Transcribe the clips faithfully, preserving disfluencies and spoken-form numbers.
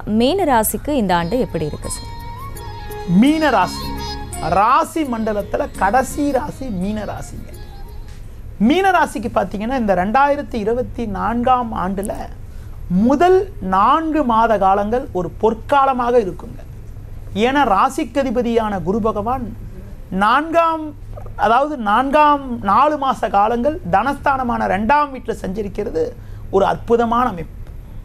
மீன ராசிக்கு இந்த ஆண்டு எப்படி இருக்கு சார்? மீன ராசி ராசி மண்டலத்தில் கடைசி ராசி மீன ராசிங்க. மீன ராசிக்கு பார்த்தீங்கன்னா இந்த ரெண்டாயிரத்தி இருபத்தி நான்காம் ஆண்டில் முதல் நான்கு மாத காலங்கள் ஒரு பொற்காலமாக இருக்குங்க. ஏன்னா ராசிக்கதிபதியான குரு பகவான் நான்காம் அதாவது நான்காம் நாலு மாத காலங்கள் தனஸ்தானமான ரெண்டாம் வீட்டில் சஞ்சரிக்கிறது ஒரு அற்புதமான அமைப்பு.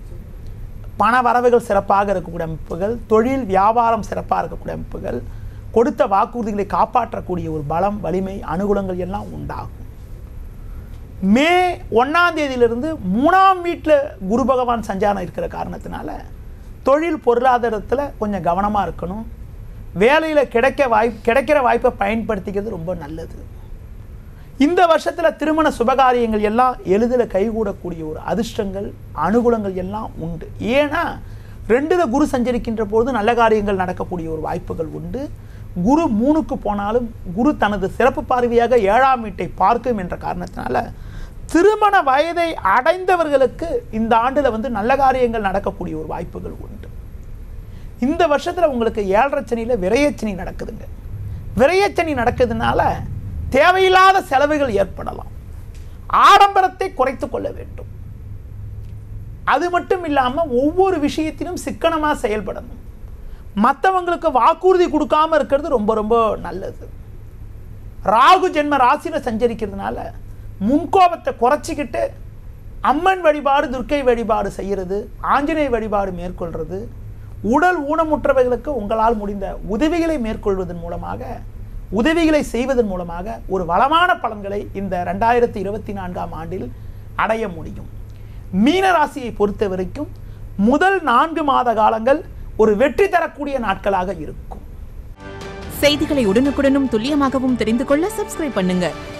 பண வரவுகள் சிறப்பாக இருக்கக்கூடிய அமைப்புகள், தொழில் வியாபாரம் சிறப்பாக இருக்கக்கூடிய அமைப்புகள், கொடுத்த வாக்குறுதிகளை காப்பாற்றக்கூடிய ஒரு பலம், வலிமை, அனுகூலங்கள் எல்லாம் உண்டாகும். மே ஒன்றாம் தேதியிலிருந்து மூணாம் வீட்டில் குரு பகவான் சஞ்சாரம் இருக்கிற காரணத்தினால தொழில் பொருளாதாரத்தில் கொஞ்சம் கவனமாக இருக்கணும். வேலையில் கிடைக்க வாய்ப்பு கிடைக்கிற வாய்ப்பை பயன்படுத்திக்கிறது ரொம்ப நல்லது. இந்த வருஷத்தில் திருமண சுபகாரியங்கள் எல்லாம் எளிதில் கைகூடக்கூடிய ஒரு அதிர்ஷ்டங்கள், அனுகூலங்கள் எல்லாம் உண்டு. ஏன்னா ரெண்டுல குரு சஞ்சரிக்கின்ற போது நல்ல காரியங்கள் நடக்கக்கூடிய ஒரு வாய்ப்புகள் உண்டு. குரு மூணுக்கு போனாலும் குரு தனது சிறப்பு பார்வையாக ஏழாம் வீட்டை பார்க்கும் என்ற காரணத்தினால திருமண வயதை அடைந்தவர்களுக்கு இந்த ஆண்டில் வந்து நல்ல காரியங்கள் நடக்கக்கூடிய ஒரு வாய்ப்புகள் உண்டு. இந்த வருஷத்தில் உங்களுக்கு ஏழரை சனியில் விரயச்சனி நடக்குதுங்க. விரயச்சனி நடக்குதுனால தேவையில்லாத செலவுகள் ஏற்படலாம். ஆடம்பரத்தை குறைத்து கொள்ள வேண்டும். அது மட்டும் இல்லாமல் ஒவ்வொரு விஷயத்திலும் சிக்கனமாக செயல்படணும். மற்றவங்களுக்கு வாக்குறுதி கொடுக்காம இருக்கிறது ரொம்ப ரொம்ப நல்லது. ராகு ஜென்ம ராசியில் சஞ்சரிக்கிறதுனால முன்கோபத்தை குறைச்சிக்கிட்டு அம்மன் வழிபாடு, துர்க்கை வழிபாடு செய்கிறது, ஆஞ்சநேய வழிபாடு மேற்கொள்வது, உடல் ஊனமுற்றவைகளுக்கு உங்களால் முடிந்த உதவிகளை மேற்கொள்வதன் மூலமாக உதவிகளை செய்வதன் மூலமாக ஒரு வளமான பலன்களை இந்த ரெண்டாயிரத்தி இருபத்தி நான்காம் ஆண்டில் அடைய முடியும். மீன ராசியை பொறுத்த வரைக்கும் முதல் நான்கு மாத காலங்கள் ஒரு வெற்றி தரக்கூடிய நாட்களாக இருக்கும். செய்திகளை உடனுக்குடனும் துல்லியமாகவும் தெரிந்து கொள்ள சப்ஸ்கிரைப் பண்ணுங்க.